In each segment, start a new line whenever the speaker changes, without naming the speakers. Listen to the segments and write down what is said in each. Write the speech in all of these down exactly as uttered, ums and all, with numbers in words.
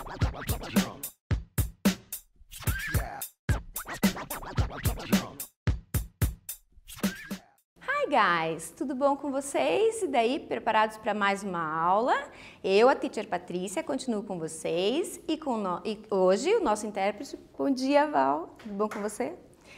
Hi guys, tudo bom com vocês? E daí, preparados para mais uma aula? Eu, a Teacher Patrícia, continuo com vocês e, com no... e hoje o nosso intérprete. Bom dia, Val, tudo bom com você?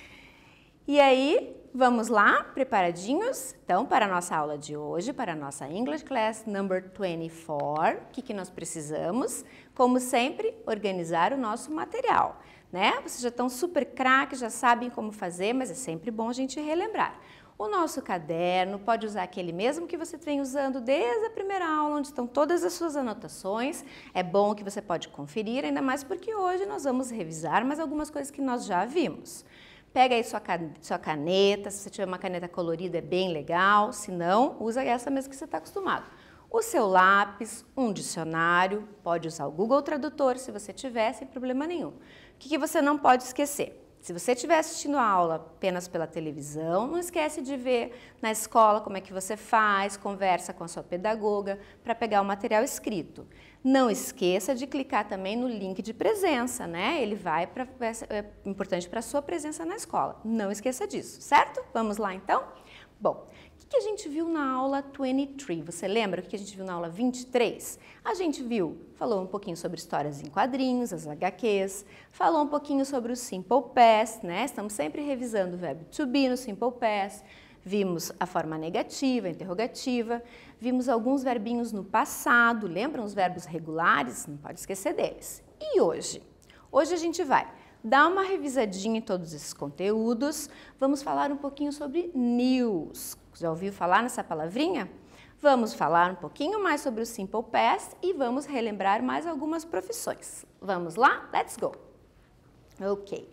E aí, vamos lá, preparadinhos? Então, para a nossa aula de hoje, para a nossa English Class Number vinte e quatro, o que, que nós precisamos? Como sempre, organizar o nosso material, né? Vocês já estão super craques, já sabem como fazer, mas é sempre bom a gente relembrar. O nosso caderno, pode usar aquele mesmo que você vem usando desde a primeira aula, onde estão todas as suas anotações. É bom que você pode conferir, ainda mais porque hoje nós vamos revisar mais algumas coisas que nós já vimos. Pega aí sua caneta, se você tiver uma caneta colorida é bem legal, se não, usa essa mesmo que você está acostumado. O seu lápis, um dicionário, pode usar o Google Tradutor se você tiver, sem problema nenhum. O que, que você não pode esquecer? Se você estiver assistindo a aula apenas pela televisão, não esquece de ver na escola como é que você faz, conversa com a sua pedagoga para pegar o material escrito. Não esqueça de clicar também no link de presença, né? Ele vai para é importante para a sua presença na escola. Não esqueça disso, certo? Vamos lá então? Bom, o que a gente viu na aula vinte e três? Você lembra o que a gente viu na aula vinte e três? A gente viu, falou um pouquinho sobre histórias em quadrinhos, as H Qs, falou um pouquinho sobre o Simple Past, né? Estamos sempre revisando o verbo to be no Simple Past. Vimos a forma negativa, interrogativa, vimos alguns verbinhos no passado, lembram os verbos regulares? Não pode esquecer deles. E hoje? Hoje a gente vai dar uma revisadinha em todos esses conteúdos, vamos falar um pouquinho sobre news. Já ouviu falar nessa palavrinha? Vamos falar um pouquinho mais sobre o Simple Past e vamos relembrar mais algumas profissões. Vamos lá? Let's go! Ok.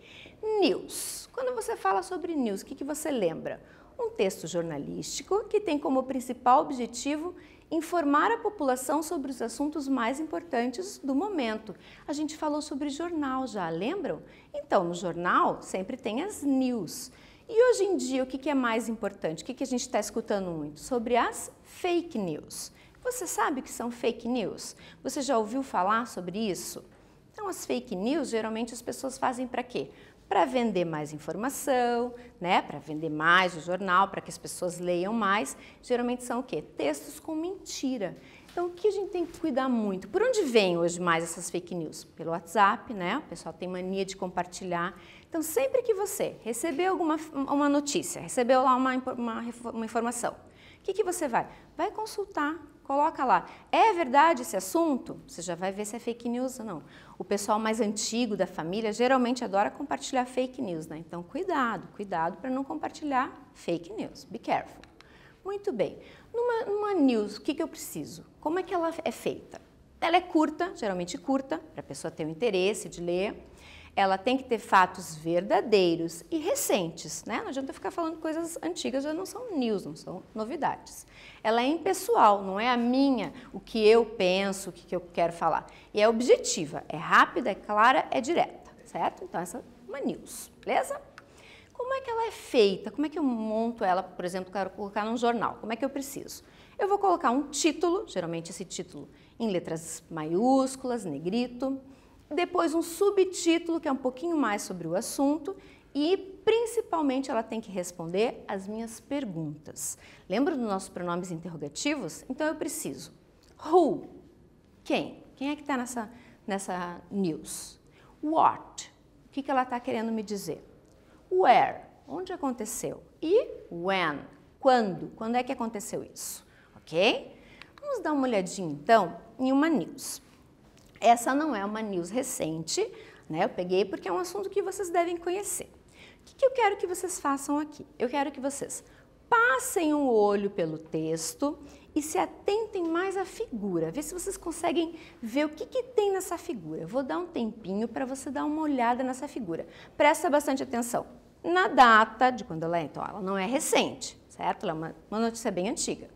News. Quando você fala sobre news, o que, que você lembra? Um texto jornalístico que tem como principal objetivo informar a população sobre os assuntos mais importantes do momento. A gente falou sobre jornal já, lembram? Então, no jornal sempre tem as news. E hoje em dia, o que é mais importante? O que a gente está escutando muito? Sobre as fake news. Você sabe o que são fake news? Você já ouviu falar sobre isso? Então, as fake news, geralmente as pessoas fazem para quê? Para vender mais informação, né? Para vender mais o jornal, para que as pessoas leiam mais. Geralmente são o quê? Textos com mentira. Então, o que a gente tem que cuidar muito? Por onde vem hoje mais essas fake news? Pelo WhatsApp, né? O pessoal tem mania de compartilhar. Então, sempre que você recebeu alguma uma notícia, recebeu lá uma, uma, uma informação, o que, que você vai? Vai consultar, coloca lá. É verdade esse assunto? Você já vai ver se é fake news ou não. O pessoal mais antigo da família geralmente adora compartilhar fake news, né? Então, cuidado, cuidado para não compartilhar fake news. Be careful. Muito bem. Numa, numa news, o que, que eu preciso? Como é que ela é feita? Ela é curta, geralmente curta, para a pessoa ter o interesse de ler. Ela tem que ter fatos verdadeiros e recentes, né? Não adianta ficar falando coisas antigas, já não são news, não são novidades. Ela é impessoal, não é a minha, o que eu penso, o que eu quero falar. E é objetiva, é rápida, é clara, é direta, certo? Então essa é uma news, beleza? Como é que ela é feita? Como é que eu monto ela, por exemplo, quero colocar num jornal? Como é que eu preciso? Eu vou colocar um título, geralmente esse título em letras maiúsculas, negrito. Depois um subtítulo, que é um pouquinho mais sobre o assunto, e principalmente ela tem que responder as minhas perguntas. Lembra dos nossos pronomes interrogativos? Então eu preciso. Who? Quem? Quem é que está nessa, nessa news? What? O que, que ela está querendo me dizer? Where? Onde aconteceu? E when? Quando? Quando é que aconteceu isso? Ok? Vamos dar uma olhadinha então em uma news. Essa não é uma news recente, né? Eu peguei porque é um assunto que vocês devem conhecer. O que, que eu quero que vocês façam aqui? Eu quero que vocês passem o olho pelo texto e se atentem mais à figura. Vê se vocês conseguem ver o que, que tem nessa figura. Eu vou dar um tempinho para você dar uma olhada nessa figura. Presta bastante atenção na data de quando ela é. Então, ela não é recente, certo? Ela é uma, uma notícia bem antiga.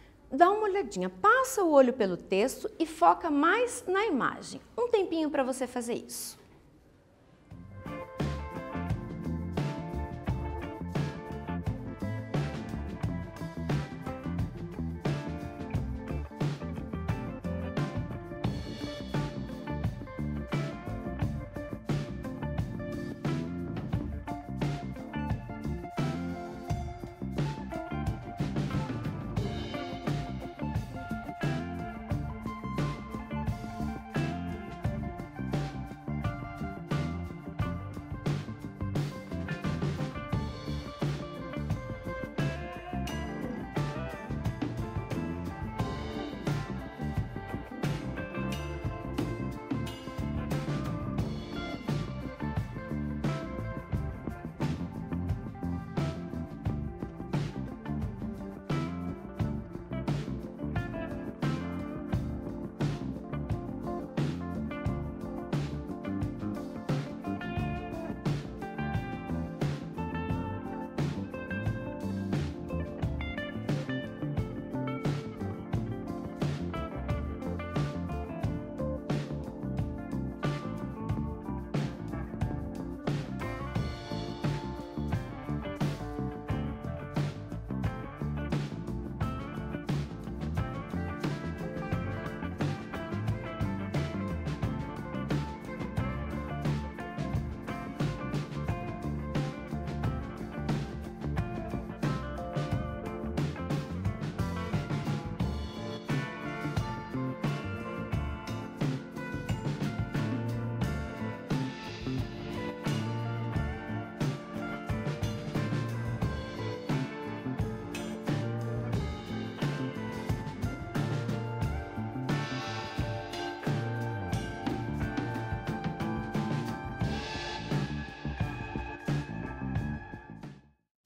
Dá uma olhadinha, passa o olho pelo texto e foca mais na imagem. Um tempinho para você fazer isso.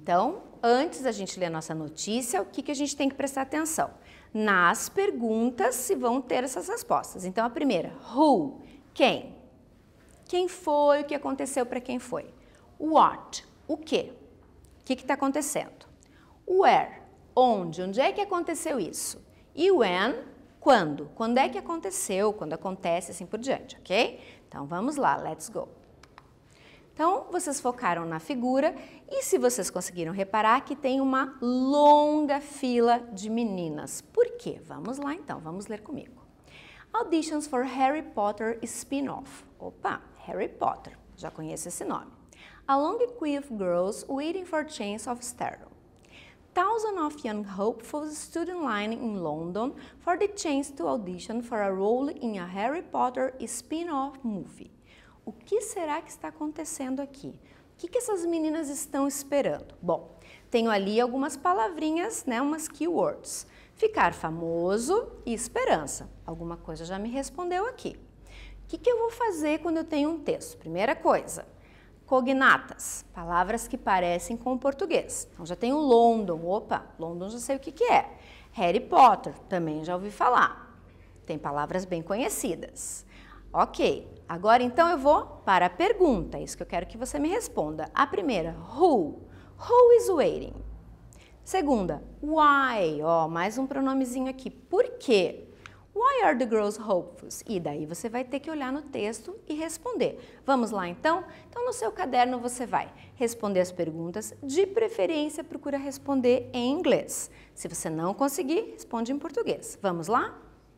Então, antes da gente ler a nossa notícia, o que, que a gente tem que prestar atenção? Nas perguntas se vão ter essas respostas. Então, a primeira, who, quem? Quem foi, o que aconteceu para quem foi? What, o que? O que está acontecendo? Where, onde, onde é que aconteceu isso? E when, quando? Quando é que aconteceu, quando acontece, assim por diante, ok? Então, vamos lá, let's go. Então, vocês focaram na figura e se vocês conseguiram reparar que tem uma longa fila de meninas. Por quê? Vamos lá então, vamos ler comigo. Auditions for Harry Potter spin-off. Opa, Harry Potter, já conheço esse nome. A long queue of girls waiting for chance of stardom. Thousands of young hopefuls stood in line in London for the chance to audition for a role in a Harry Potter spin-off movie. O que será que está acontecendo aqui? O que, que essas meninas estão esperando? Bom, tenho ali algumas palavrinhas, né, umas keywords. Ficar famoso e esperança. Alguma coisa já me respondeu aqui. O que, que eu vou fazer quando eu tenho um texto? Primeira coisa, cognatas, palavras que parecem com o português. Então já tenho London, opa, London já sei o que, que é. Harry Potter, também já ouvi falar. Tem palavras bem conhecidas. Ok, agora então eu vou para a pergunta, é isso que eu quero que você me responda. A primeira, who? Who is waiting? Segunda, why? Ó, mais um pronomezinho aqui, por quê? Why are the girls hopeful? E daí você vai ter que olhar no texto e responder. Vamos lá então? Então no seu caderno você vai responder as perguntas, de preferência procura responder em inglês. Se você não conseguir, responde em português. Vamos lá?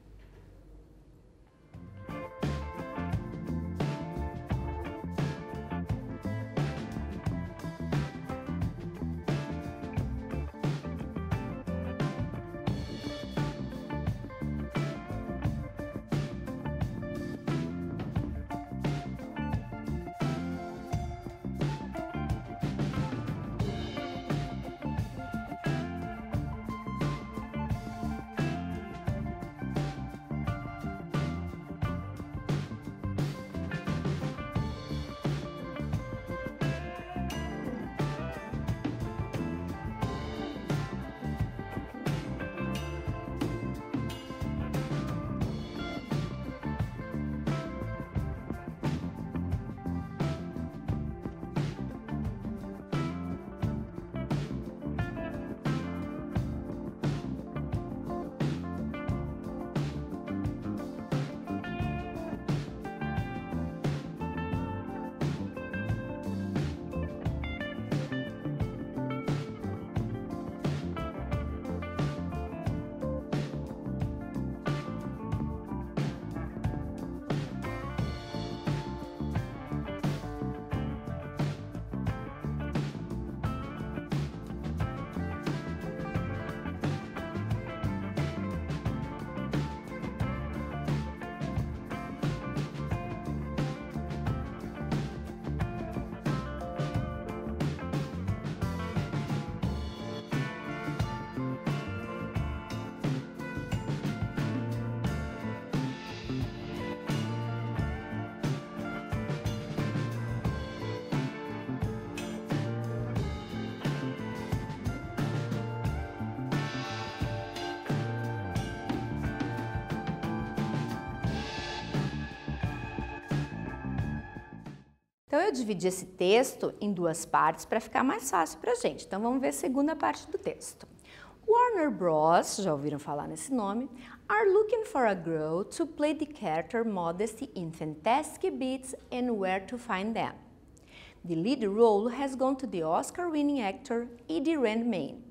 Então, eu dividi esse texto em duas partes para ficar mais fácil para a gente. Então, vamos ver a segunda parte do texto. Warner Bros., já ouviram falar nesse nome, are looking for a girl to play the character Modesty in Fantastic Beasts and Where to Find Them. The lead role has gone to the Oscar-winning actor Eddie Redmayne.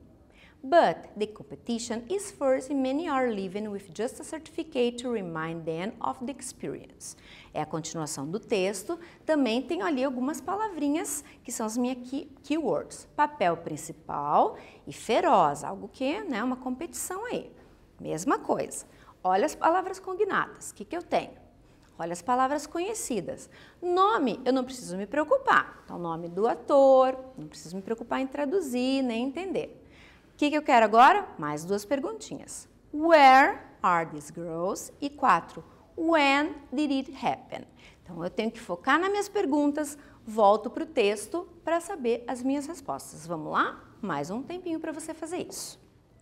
But the competition is fierce and many are leaving with just a certificate to remind them of the experience. É a continuação do texto, também tenho ali algumas palavrinhas que são as minhas key, keywords. Papel principal e feroz, algo que, né, uma competição aí. Mesma coisa. Olha as palavras cognatas, o que, que eu tenho? Olha as palavras conhecidas. Nome, eu não preciso me preocupar. Então, nome do ator, não preciso me preocupar em traduzir, nem entender. O que, que eu quero agora? Mais duas perguntinhas. Where are these girls? E quatro. When did it happen? Então, eu tenho que focar nas minhas perguntas, volto para o texto para saber as minhas respostas. Vamos lá? mais um tempinho para você fazer isso.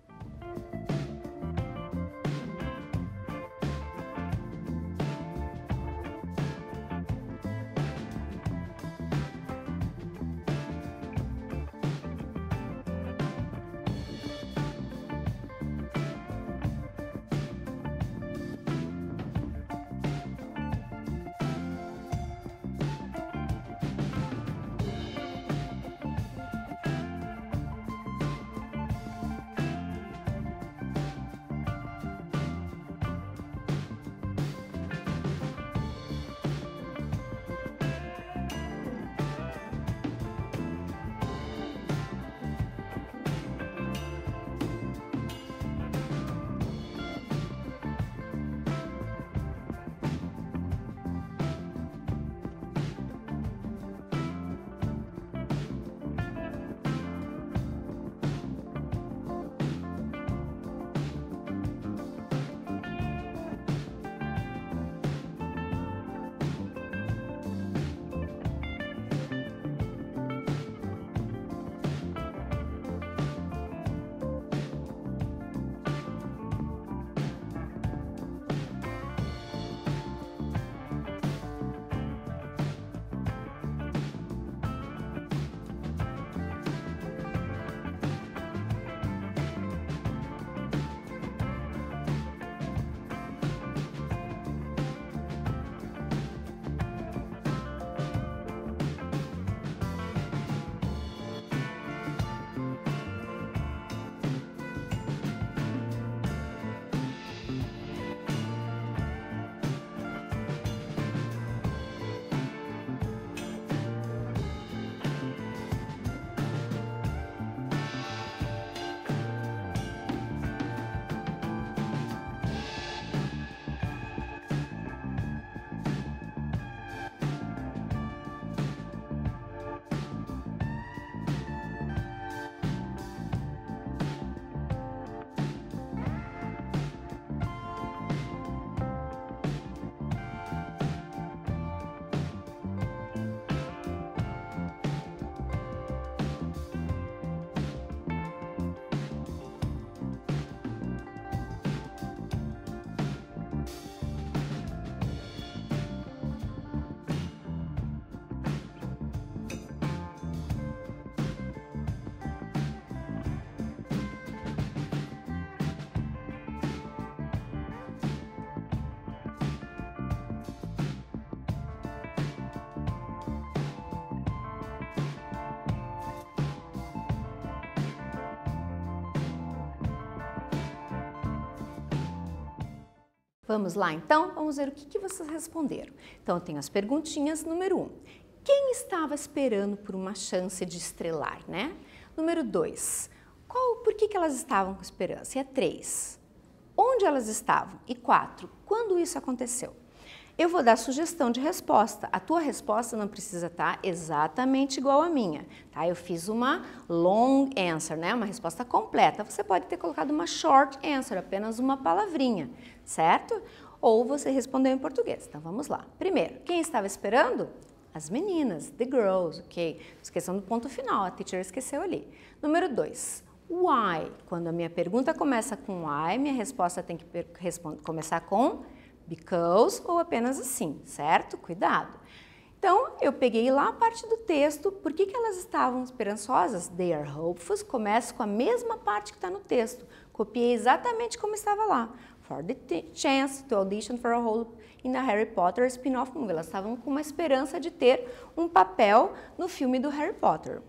Vamos lá então? Vamos ver o que, que vocês responderam. Então eu tenho as perguntinhas. Número um, quem estava esperando por uma chance de estrelar, né? Número dois, qual, por que, que elas estavam com esperança? E a três, onde elas estavam? E quatro, quando isso aconteceu? Eu vou dar sugestão de resposta. A tua resposta não precisa estar exatamente igual à minha, tá? Eu fiz uma long answer, né? Uma resposta completa. Você pode ter colocado uma short answer, apenas uma palavrinha, certo? Ou você respondeu em português. Então vamos lá. Primeiro, quem estava esperando? As meninas, the girls, ok? Esqueçam do ponto final, a teacher esqueceu ali. Número dois, why? Quando a minha pergunta começa com why, minha resposta tem que começar com because ou apenas assim, certo? Cuidado. Então, eu peguei lá a parte do texto, por que, que elas estavam esperançosas? They are hopeful, começa com a mesma parte que está no texto. Copiei exatamente como estava lá. For the chance to audition for a role in a Harry Potter spin-off movie. Elas estavam com uma esperança de ter um papel no filme do Harry Potter.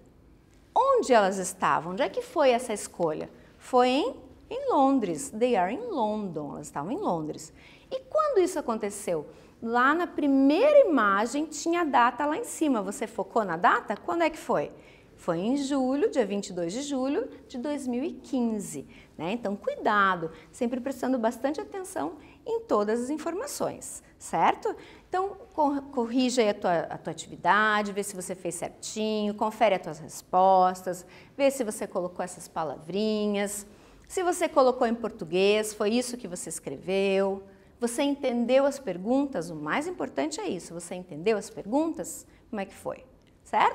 Onde elas estavam? Onde é que foi essa escolha? Foi em, em Londres. They are in London. Elas estavam em Londres. E quando isso aconteceu? Lá na primeira imagem tinha a data lá em cima. Você focou na data? Quando é que foi? Foi em julho, dia vinte e dois de julho de dois mil e quinze. Né? Então, cuidado, sempre prestando bastante atenção em todas as informações, certo? Então, corrija aí a tua, a tua atividade, vê se você fez certinho, confere as tuas respostas, vê se você colocou essas palavrinhas. Se você colocou em português, foi isso que você escreveu. Você entendeu as perguntas? O mais importante é isso, você entendeu as perguntas? Como é que foi? Certo?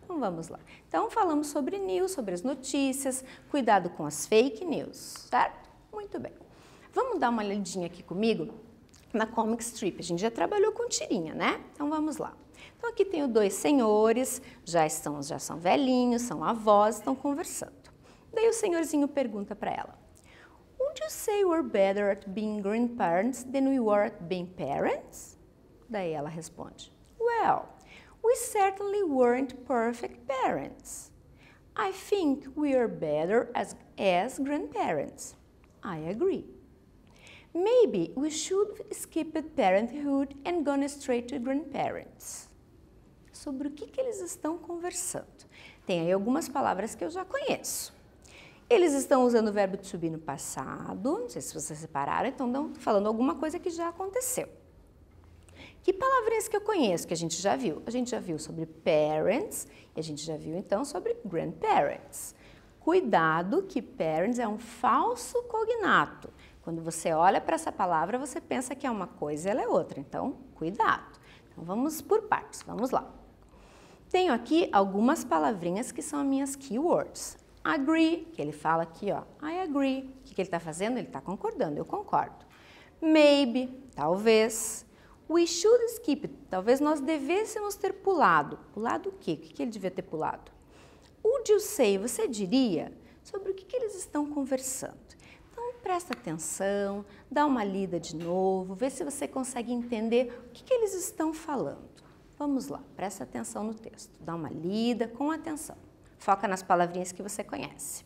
Então vamos lá. Então falamos sobre news, sobre as notícias, cuidado com as fake news, certo? Muito bem. Vamos dar uma olhadinha aqui comigo na comic strip. A gente já trabalhou com tirinha, né? Então vamos lá. Então aqui tenho dois senhores, já estão, já são velhinhos, são avós, estão conversando. Daí o senhorzinho pergunta para ela: Would you say we're better at being grandparents than we were at being parents? Daí ela responde: Well, we certainly weren't perfect parents. I think we are better as, as grandparents. I agree. Maybe we should skip parenthood and gone straight to grandparents. Sobre o que, que eles estão conversando? Tem aí algumas palavras que eu já conheço. Eles estão usando o verbo to be no passado, não sei se vocês separaram, então estão falando alguma coisa que já aconteceu. Que palavrinhas que eu conheço, que a gente já viu? A gente já viu sobre parents e a gente já viu então sobre grandparents. Cuidado que parents é um falso cognato. Quando você olha para essa palavra, você pensa que é uma coisa e ela é outra, então cuidado. Então vamos por partes, vamos lá. Tenho aqui algumas palavrinhas que são as minhas keywords. Agree, que ele fala aqui, ó, I agree. O que, que ele está fazendo? Ele está concordando, eu concordo. Maybe, talvez. We should skip, talvez nós devêssemos ter pulado. Pulado o quê? O que, que ele devia ter pulado? Would you say, você diria sobre o que, que eles estão conversando. Então presta atenção, dá uma lida de novo, vê se você consegue entender o que, que eles estão falando. Vamos lá, presta atenção no texto, dá uma lida com atenção. Foca nas palavrinhas que você conhece.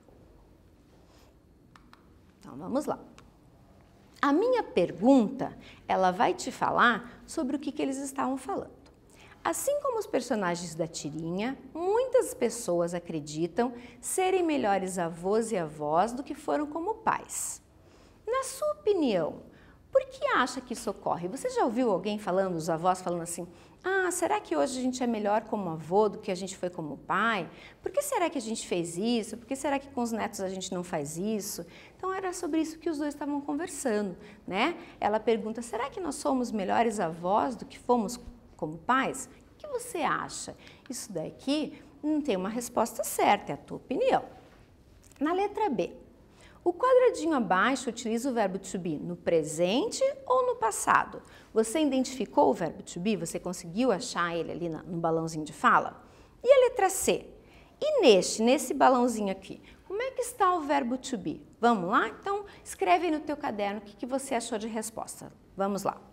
Então, vamos lá. A minha pergunta, ela vai te falar sobre o que, que eles estavam falando. Assim como os personagens da tirinha, muitas pessoas acreditam serem melhores avós e avós do que foram como pais. Na sua opinião, por que acha que isso ocorre? Você já ouviu alguém falando, os avós falando assim: ah, será que hoje a gente é melhor como avô do que a gente foi como pai? Por que será que a gente fez isso? Por que será que com os netos a gente não faz isso? Então era sobre isso que os dois estavam conversando, né? Ela pergunta: será que nós somos melhores avós do que fomos como pais? O que você acha? Isso daqui não tem uma resposta certa, é a tua opinião. Na letra B, o quadradinho abaixo utiliza o verbo to be no presente ou no passado? Você identificou o verbo to be? Você conseguiu achar ele ali no balãozinho de fala? E a letra C? E neste, nesse balãozinho aqui, como é que está o verbo to be? Vamos lá? Então, escreve aí no teu caderno o que, que você achou de resposta. Vamos lá.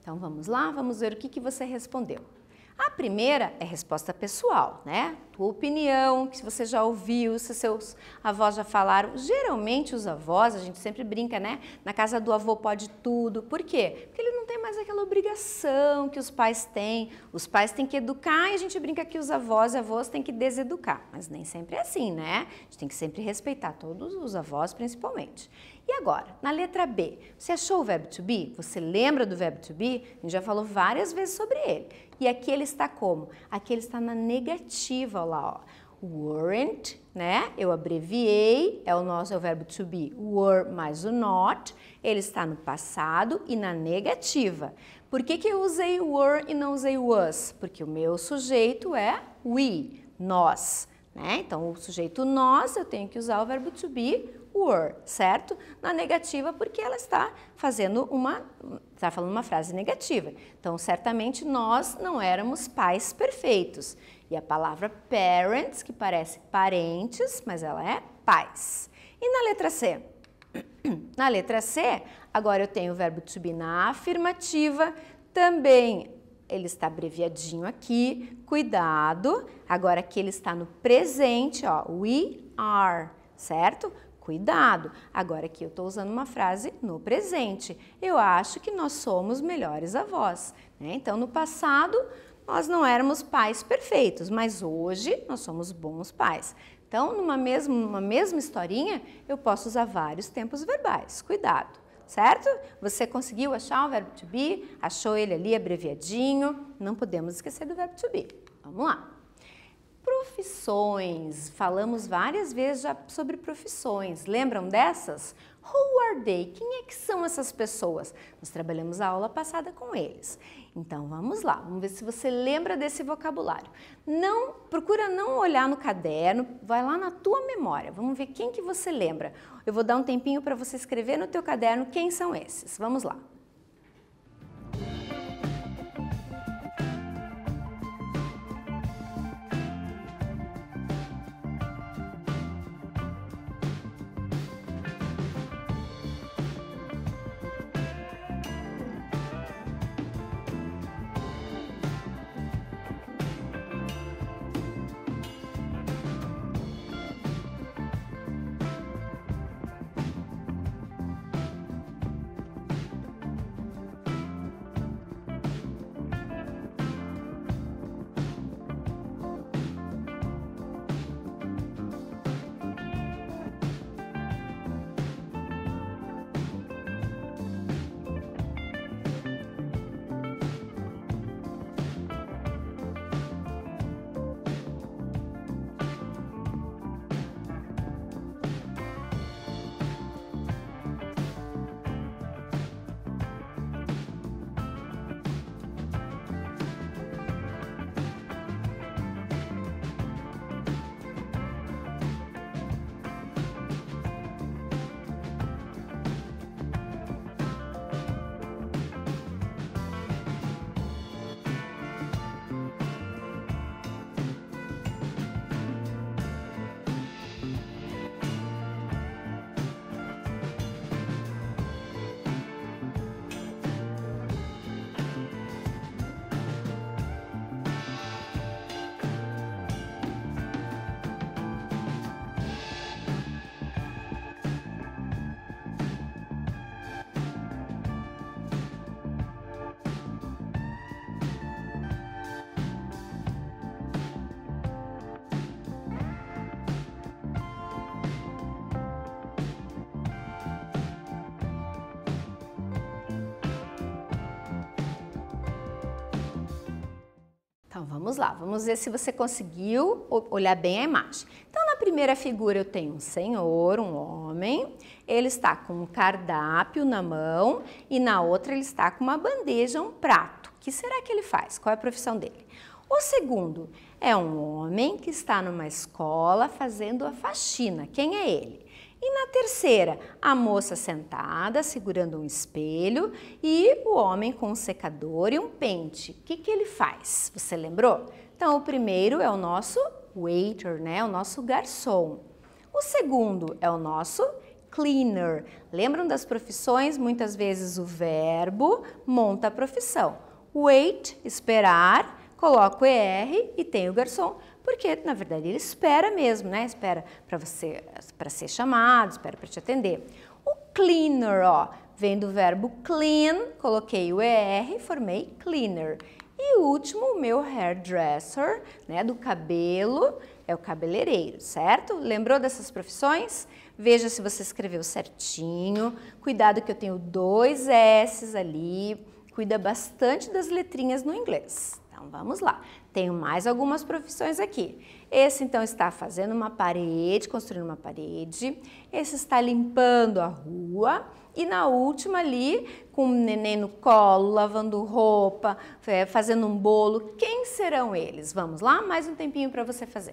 Então vamos lá, vamos ver o que, que você respondeu. A primeira é resposta pessoal, né? Tua opinião, que você já ouviu, se seus avós já falaram. Geralmente os avós, a gente sempre brinca, né? Na casa do avô pode tudo. Por quê? Porque ele não tem mais aquela obrigação que os pais têm. Os pais têm que educar e a gente brinca que os avós e avós têm que deseducar. Mas nem sempre é assim, né? A gente tem que sempre respeitar todos os avós, principalmente. E agora, na letra B, você achou o verbo to be? Você lembra do verbo to be? A gente já falou várias vezes sobre ele. E aqui ele está como? Aqui ele está na negativa, olha lá, ó. Weren't, né? Eu abreviei, é o nosso é o verbo to be, were mais o not. Ele está no passado e na negativa. Por que que eu usei were e não usei was? Porque o meu sujeito é we, nós, né? Então, o sujeito nós, eu tenho que usar o verbo to be, were, certo? Na negativa, porque ela está fazendo uma, está falando uma frase negativa. Então, certamente nós não éramos pais perfeitos. E a palavra parents, que parece parentes, mas ela é pais. E na letra C? Na letra C, agora eu tenho o verbo to be na afirmativa, também ele está abreviadinho aqui, cuidado. Agora aqui ele está no presente, ó, we are, certo? Cuidado. Agora aqui eu estou usando uma frase no presente. Eu acho que nós somos melhores avós, né? Então, no passado, nós não éramos pais perfeitos, mas hoje nós somos bons pais. Então, numa mesma, numa mesma historinha, eu posso usar vários tempos verbais. Cuidado, certo? Você conseguiu achar o verbo to be? Achou ele ali abreviadinho? Não podemos esquecer do verbo to be. Vamos lá. Profissões. Falamos várias vezes já sobre profissões. Lembram dessas? Who are they? Quem é que são essas pessoas? Nós trabalhamos a aula passada com eles. Então vamos lá, vamos ver se você lembra desse vocabulário. Não, procura não olhar no caderno, vai lá na tua memória. Vamos ver quem que você lembra. Eu vou dar um tempinho para você escrever no teu caderno quem são esses. Vamos lá. Então, vamos lá, vamos ver se você conseguiu olhar bem a imagem. Então, na primeira figura eu tenho um senhor, um homem, ele está com um cardápio na mão e na outra ele está com uma bandeja, um prato. O que será que ele faz? Qual é a profissão dele? O segundo é um homem que está numa escola fazendo a faxina. Quem é ele? E na terceira, a moça sentada, segurando um espelho e o homem com um secador e um pente. O que que ele faz? Você lembrou? Então, o primeiro é o nosso waiter, né? O nosso garçom. O segundo é o nosso cleaner. Lembram das profissões? Muitas vezes o verbo monta a profissão. Wait, esperar, coloca o er e tem o garçom, porque na verdade ele espera mesmo, né? Espera para você, para ser chamado, espera para te atender. O cleaner, ó, vem do verbo clean, coloquei o er, formei cleaner. E o último, o meu hairdresser, né, do cabelo, é o cabeleireiro, certo? Lembrou dessas profissões? Veja se você escreveu certinho. Cuidado que eu tenho dois S's ali. Cuida bastante das letrinhas no inglês. Então, vamos lá. Tenho mais algumas profissões aqui. Esse, então, está fazendo uma parede, construindo uma parede. Esse está limpando a rua. E na última ali, com o neném no colo, lavando roupa, fazendo um bolo. Quem serão eles? Vamos lá? Mais um tempinho para você fazer.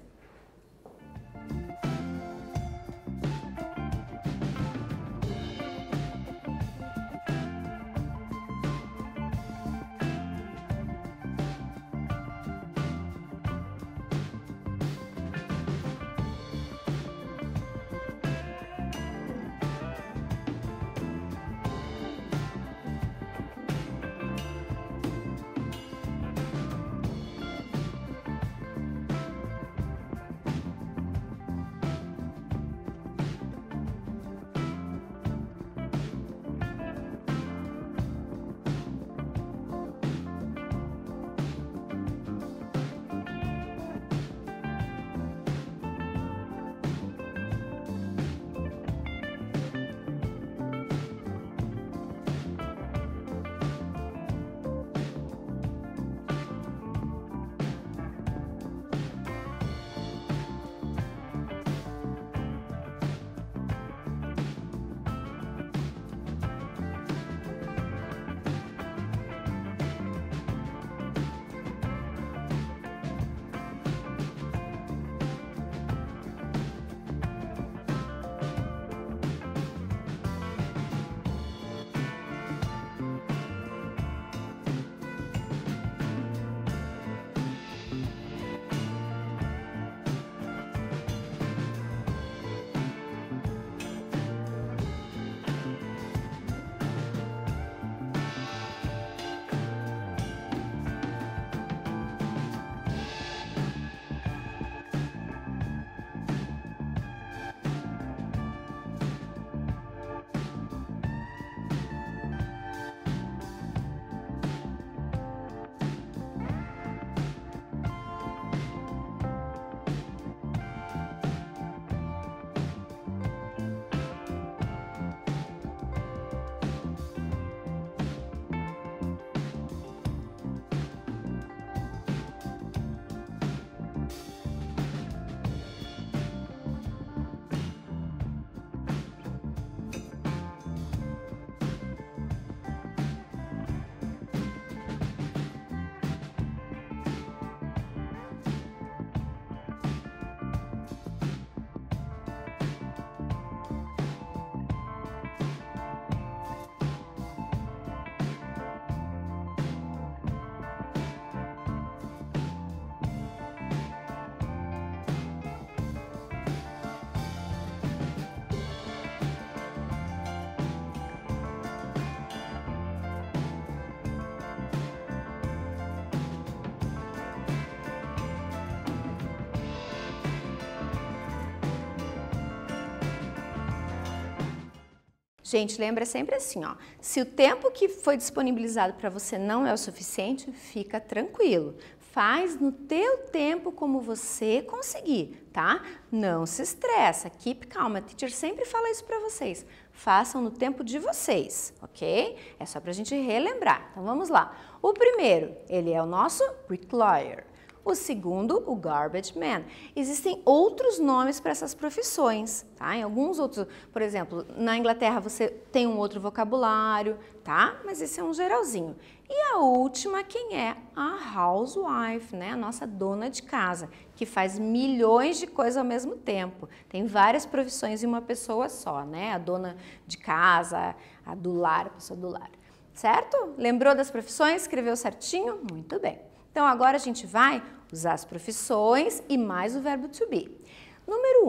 Gente, lembra sempre assim, ó, se o tempo que foi disponibilizado para você não é o suficiente, fica tranquilo. Faz no teu tempo como você conseguir, tá? Não se estressa, keep calm. A teacher sempre fala isso para vocês. Façam no tempo de vocês, ok? É só pra gente relembrar. Então vamos lá. O primeiro, ele é o nosso bricklayer. O segundo, o garbage man. Existem outros nomes para essas profissões, tá? Em alguns outros, por exemplo, na Inglaterra você tem um outro vocabulário, tá? Mas esse é um geralzinho. E a última, quem é? A housewife, né? A nossa dona de casa, que faz milhões de coisas ao mesmo tempo. Tem várias profissões em uma pessoa só, né? A dona de casa, a do lar, a pessoa do lar. Certo? Lembrou das profissões? Escreveu certinho? Muito bem. Então, agora a gente vai usar as profissões e mais o verbo to be. Número um,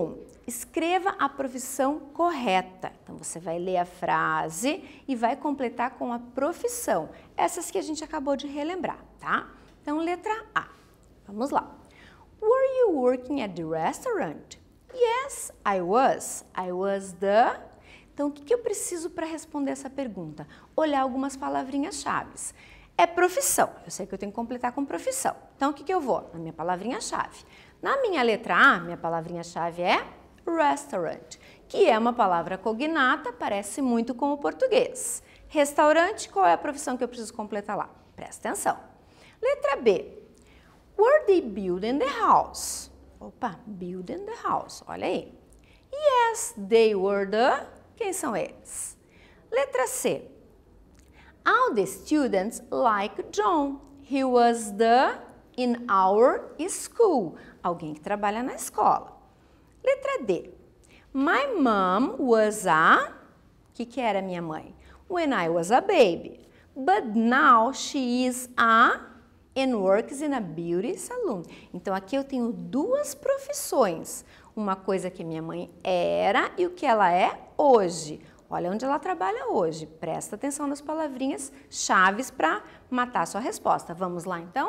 escreva a profissão correta. Então, você vai ler a frase e vai completar com a profissão. Essas que a gente acabou de relembrar, tá? Então, letra A. Vamos lá. Were you working at the restaurant? Yes, I was. I was the... Então, o que eu preciso para responder essa pergunta? Olhar algumas palavrinhas-chave. É profissão. Eu sei que eu tenho que completar com profissão. Então, o que eu vou? Na minha palavrinha-chave. Na minha letra A, minha palavrinha-chave é restaurant, que é uma palavra cognata, parece muito com o português. Restaurante, qual é a profissão que eu preciso completar lá? Presta atenção. Letra B. Were they building the house? Opa, building the house, olha aí. Yes, they were the... Quem são eles? Letra C. All the students like John. He was the... in our school. Alguém que trabalha na escola. Letra D. My mom was a... O que que era minha mãe? When I was a baby. But now she is a... and works in a beauty salon. Então, aqui eu tenho duas profissões. Uma coisa que minha mãe era e o que ela é hoje. Olha onde ela trabalha hoje. Presta atenção nas palavrinhas chaves para matar a sua resposta. Vamos lá, então?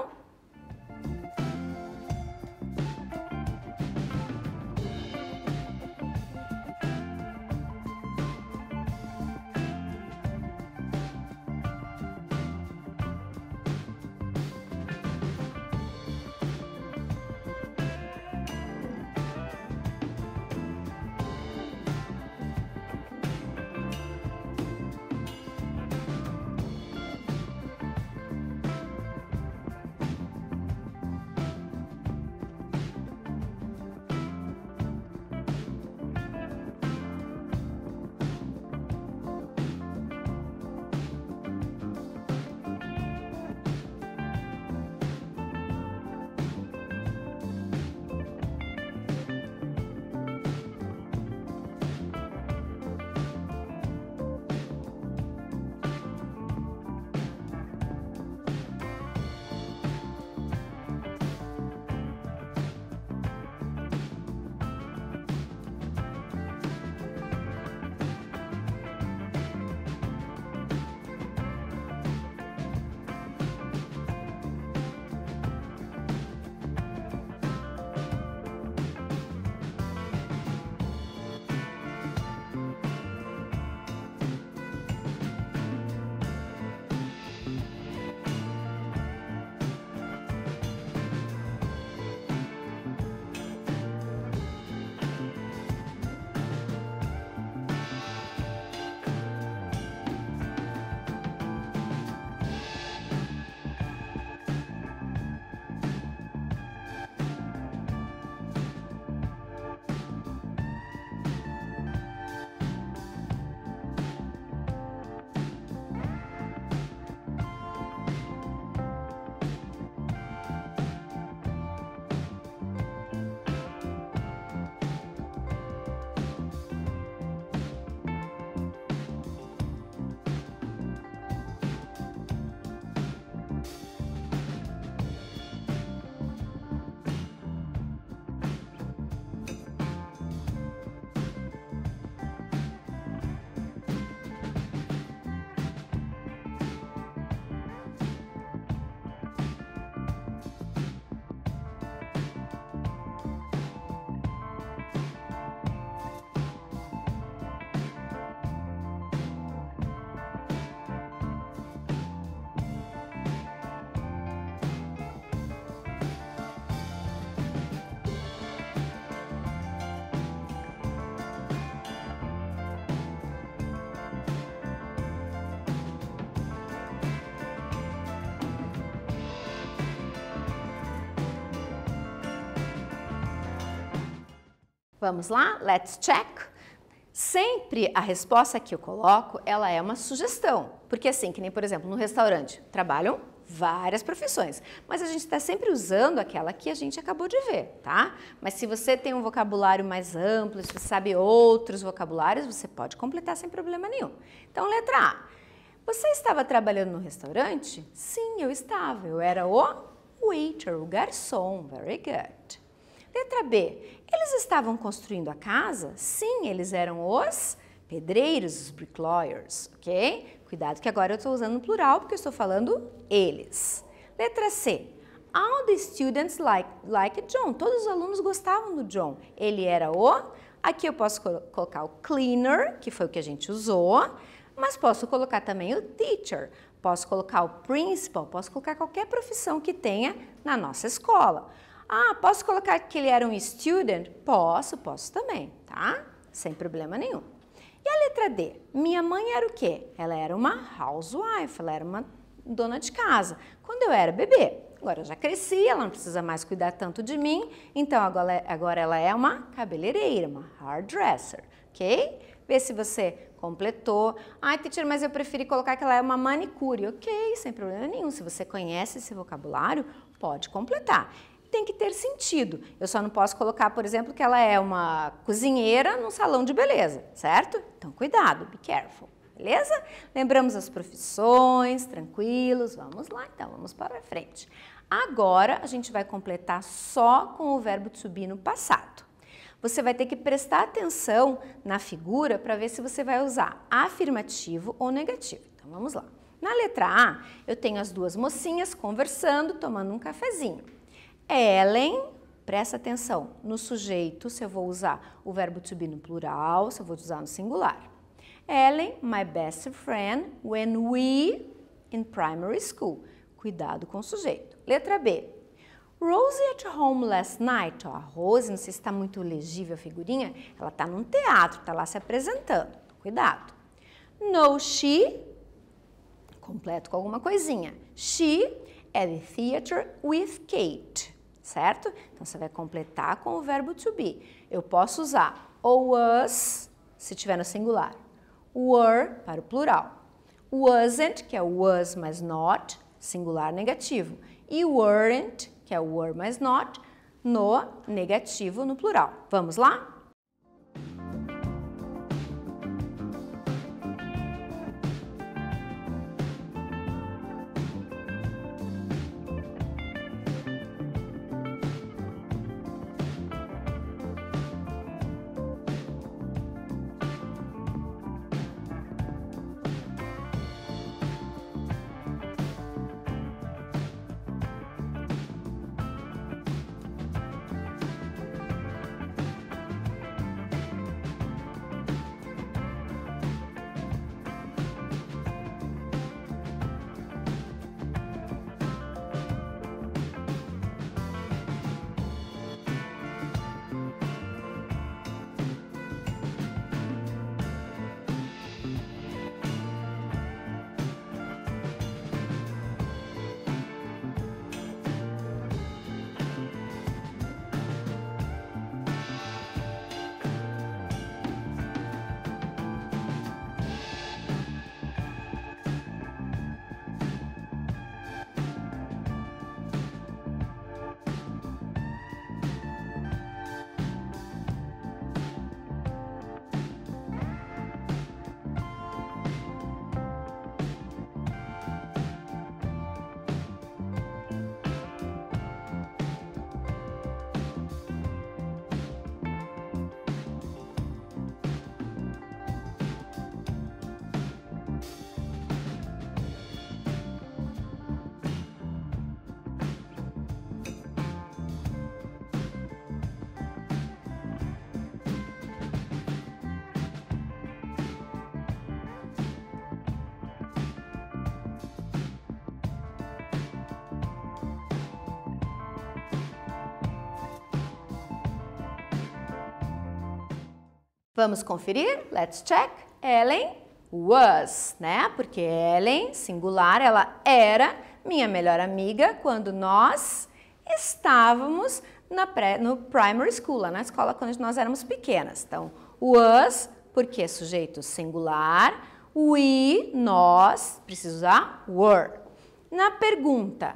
Vamos lá? Let's check. Sempre a resposta que eu coloco, ela é uma sugestão. Porque assim, que nem por exemplo, no restaurante, trabalham várias profissões. Mas a gente está sempre usando aquela que a gente acabou de ver, tá? Mas se você tem um vocabulário mais amplo, se você sabe outros vocabulários, você pode completar sem problema nenhum. Então, letra A. Você estava trabalhando no restaurante? Sim, eu estava. Eu era o waiter, o garçom. Very good. Letra B. Eles estavam construindo a casa? Sim, eles eram os pedreiros, os bricklayers, ok? Cuidado que agora eu estou usando no plural porque eu estou falando eles. Letra C. All the students like, like John. Todos os alunos gostavam do John. Ele era o... Aqui eu posso colocar o cleaner, que foi o que a gente usou, mas posso colocar também o teacher. Posso colocar o principal, posso colocar qualquer profissão que tenha na nossa escola. Ah, posso colocar que ele era um student? Posso, posso também, tá? Sem problema nenhum. E a letra D? Minha mãe era o quê? Ela era uma housewife, ela era uma dona de casa. Quando eu era bebê, agora eu já cresci, ela não precisa mais cuidar tanto de mim, então agora, agora ela é uma cabeleireira, uma hairdresser, ok? Vê se você completou. Ai, teacher, mas eu preferi colocar que ela é uma manicure. Ok, sem problema nenhum. Se você conhece esse vocabulário, pode completar. Tem que ter sentido. Eu só não posso colocar, por exemplo, que ela é uma cozinheira num salão de beleza, certo? Então, cuidado, be careful. Beleza? Lembramos as profissões, tranquilos. Vamos lá, então, vamos para frente. Agora, a gente vai completar só com o verbo to be no passado. Você vai ter que prestar atenção na figura para ver se você vai usar afirmativo ou negativo. Então, vamos lá. Na letra A, eu tenho as duas mocinhas conversando, tomando um cafezinho. Ellen, presta atenção, no sujeito, se eu vou usar o verbo to be no plural, se eu vou usar no singular. Ellen, my best friend, when we in primary school. Cuidado com o sujeito. Letra B. Rosie at home last night. Ó, a Rose, não sei se está muito legível a figurinha, ela está num teatro, está lá se apresentando. Cuidado. No, she, completo com alguma coisinha. She at the theater with Kate, certo? Então, você vai completar com o verbo to be. Eu posso usar o was, se tiver no singular. Were, para o plural. Wasn't, que é o was mais not, singular negativo. E weren't, que é o were mais not, no negativo no plural. Vamos lá? Vamos conferir? Let's check. Ellen was, né? Porque Ellen, singular, ela era minha melhor amiga quando nós estávamos na pré, no primary school, lá na escola quando nós éramos pequenas. Então, was, porque sujeito singular, we, nós, preciso usar were. Na pergunta,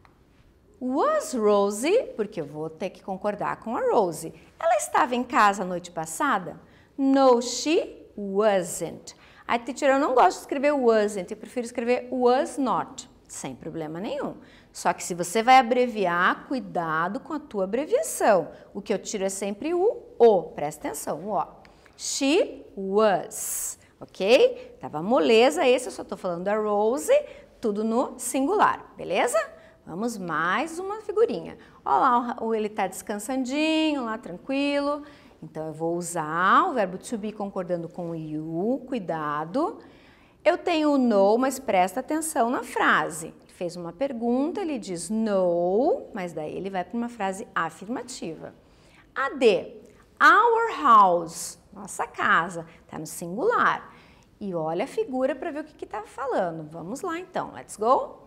was Rosie, porque eu vou ter que concordar com a Rosie, ela estava em casa a noite passada? No, she wasn't. Aí, teacher, eu não gosto de escrever wasn't, eu prefiro escrever was not. Sem problema nenhum. Só que se você vai abreviar, cuidado com a tua abreviação. O que eu tiro é sempre o O. Presta atenção, o O. She was, ok? Tava moleza esse, eu só tô falando da Rose, tudo no singular, beleza? Vamos mais uma figurinha. Olha lá, ele tá descansandinho, lá tranquilo. Então eu vou usar o verbo to be concordando com o you, cuidado. Eu tenho o no, mas presta atenção na frase. Ele fez uma pergunta, ele diz no, mas daí ele vai para uma frase afirmativa. A D, our house, nossa casa, está no singular. E olha a figura para ver o que está falando. Vamos lá então, let's go?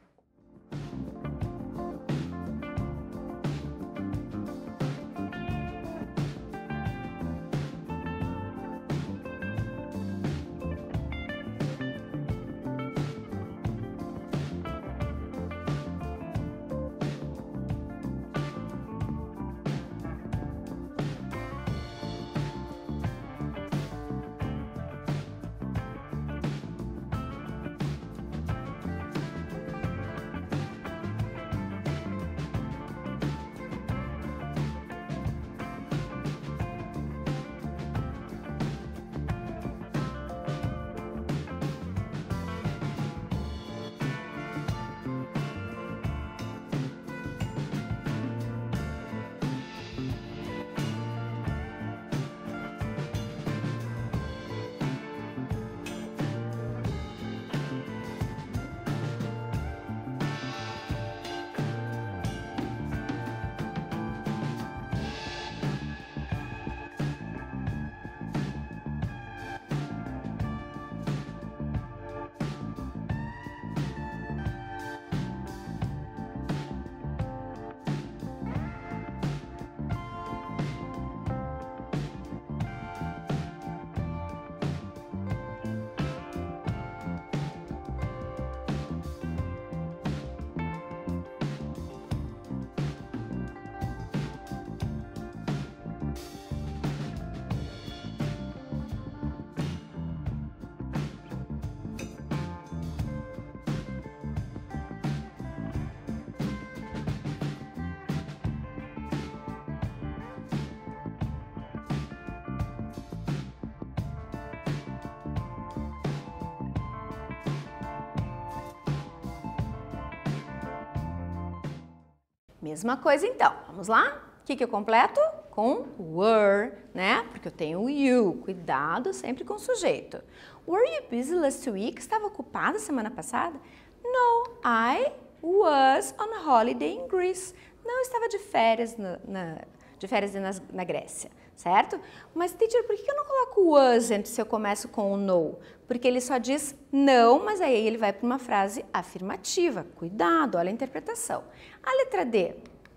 Mesma coisa então, vamos lá? O que que eu completo? Com were, né? Porque eu tenho o you, cuidado sempre com o sujeito. Were you busy last week? Estava ocupada semana passada? No, I was on holiday in Greece. Não, estava de férias na, na, de férias na, na Grécia, certo? Mas, teacher, por que eu não coloco wasn't se eu começo com o no? Porque ele só diz não, mas aí ele vai para uma frase afirmativa. Cuidado, olha a interpretação. A letra D.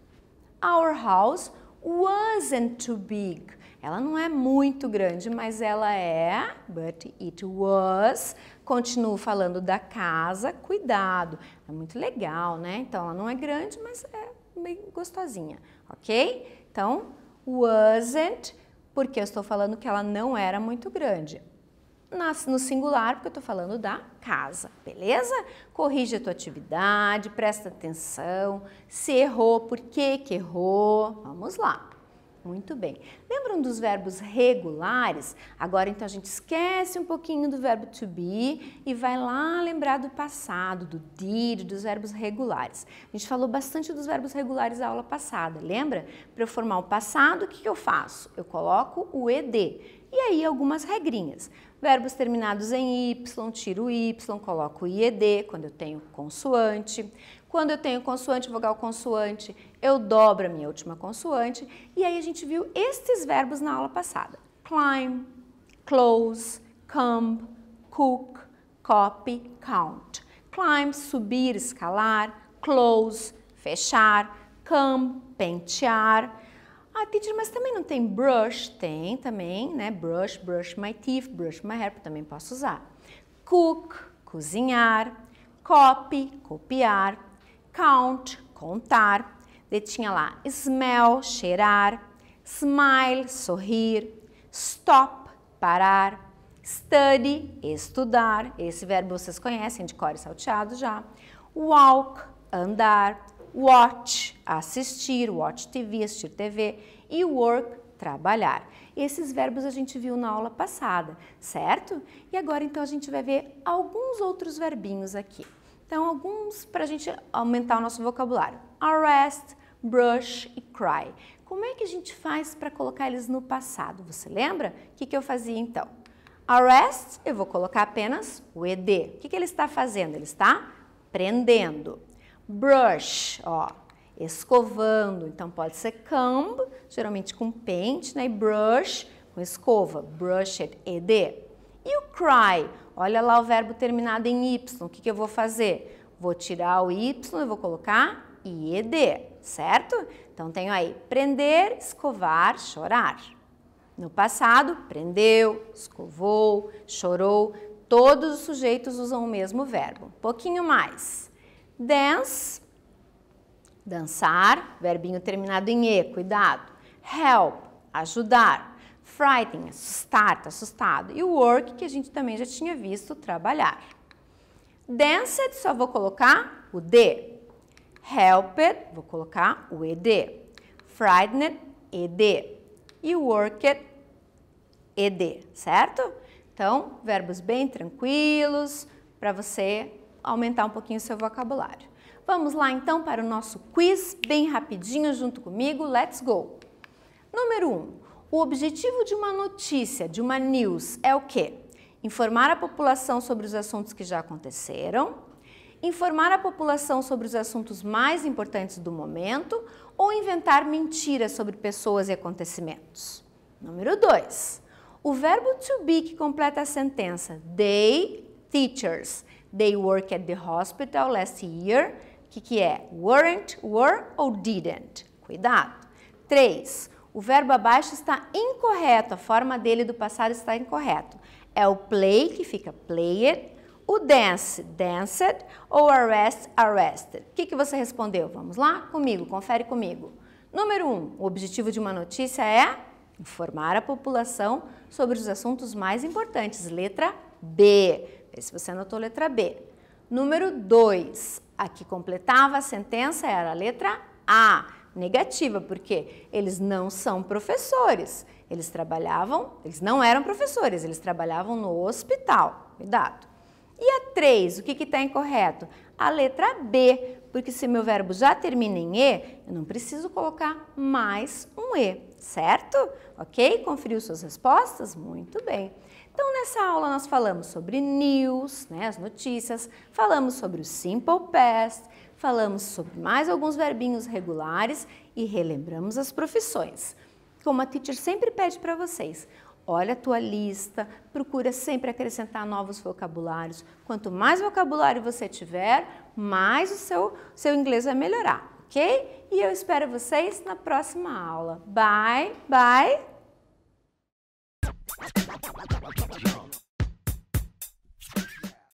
Our house wasn't too big. Ela não é muito grande, mas ela é, but it was. Continuo falando da casa, cuidado. É muito legal, né? Então, ela não é grande, mas é bem gostosinha, ok? Então, wasn't, porque eu estou falando que ela não era muito grande. No singular, porque eu estou falando da casa, beleza? Corrige a tua atividade, presta atenção. Se errou, por que que errou? Vamos lá. Muito bem. Lembram dos verbos regulares? Agora, então, a gente esquece um pouquinho do verbo to be e vai lá lembrar do passado, do did, dos verbos regulares. A gente falou bastante dos verbos regulares na aula passada, lembra? Para eu formar o passado, o que que eu faço? Eu coloco o ed. E aí, algumas regrinhas. Verbos terminados em Y, tiro o Y, coloco o I E D quando eu tenho consoante. Quando eu tenho consoante, vogal consoante, eu dobro a minha última consoante. E aí a gente viu estes verbos na aula passada. Climb, close, come, cook, copy, count. Climb, subir, escalar. Close, fechar. Come, pentear. Ah, teacher, mas também não tem brush? Tem também, né? Brush, brush my teeth, brush my hair, também posso usar. Cook, cozinhar. Copy, copiar. Count, contar. Daí tinha lá smell, cheirar. Smile, sorrir. Stop, parar. Study, estudar. Esse verbo vocês conhecem de cor e salteado já. walk, andar, watch, assistir, watch T V, assistir T V e work, trabalhar. Esses verbos a gente viu na aula passada, certo? E agora então a gente vai ver alguns outros verbinhos aqui. Então alguns para a gente aumentar o nosso vocabulário. Arrest, brush e cry. Como é que a gente faz para colocar eles no passado? Você lembra? O que, que eu fazia então? Arrest, eu vou colocar apenas o ed. O que, que ele está fazendo? Ele está prendendo. Brush, ó, escovando. Então pode ser comb, geralmente com pente, né? E brush, com escova. Brushed, ed. E o cry? Olha lá o verbo terminado em Y. O que, que eu vou fazer? Vou tirar o Y e vou colocar ied, certo? Então, tenho aí prender, escovar, chorar. No passado, prendeu, escovou, chorou. Todos os sujeitos usam o mesmo verbo. Um pouquinho mais. Dance, dançar, verbinho terminado em E, cuidado. Help, ajudar. Frighten, assustar, tá assustado. E work, que a gente também já tinha visto, trabalhar. Danced, só vou colocar o D. Helped, vou colocar o ed. Frightened, ed. E worked, ed, certo? Então, verbos bem tranquilos para você aumentar um pouquinho o seu vocabulário. Vamos lá então para o nosso quiz, bem rapidinho junto comigo. Let's go! Número um. O objetivo de uma notícia, de uma news, é o quê? Informar a população sobre os assuntos que já aconteceram, informar a população sobre os assuntos mais importantes do momento ou inventar mentiras sobre pessoas e acontecimentos. Número dois. O verbo to be que completa a sentença they, teachers, they work at the hospital last year, o que, que é? Weren't, were ou didn't? Cuidado. três. O verbo abaixo está incorreto, a forma dele do passado está incorreto. É o play que fica played, o dance, danced, ou arrest, arrested. O que, que você respondeu? Vamos lá? Comigo, confere comigo. Número um, o objetivo de uma notícia é informar a população sobre os assuntos mais importantes. Letra B. Vê se você anotou letra B. Número dois, a que completava a sentença era a letra A. Negativa, porque eles não são professores. Eles trabalhavam, eles não eram professores, eles trabalhavam no hospital. Cuidado. E a três, o que está incorreto? A letra B, porque se meu verbo já termina em E, eu não preciso colocar mais um E, certo? Ok? Conferiu suas respostas? Muito bem. Então, nessa aula nós falamos sobre news, né, as notícias, falamos sobre o simple past, falamos sobre mais alguns verbinhos regulares e relembramos as profissões. Como a teacher sempre pede para vocês, olha a tua lista, procura sempre acrescentar novos vocabulários. Quanto mais vocabulário você tiver, mais o seu, seu inglês vai melhorar, ok? E eu espero vocês na próxima aula. Bye, bye!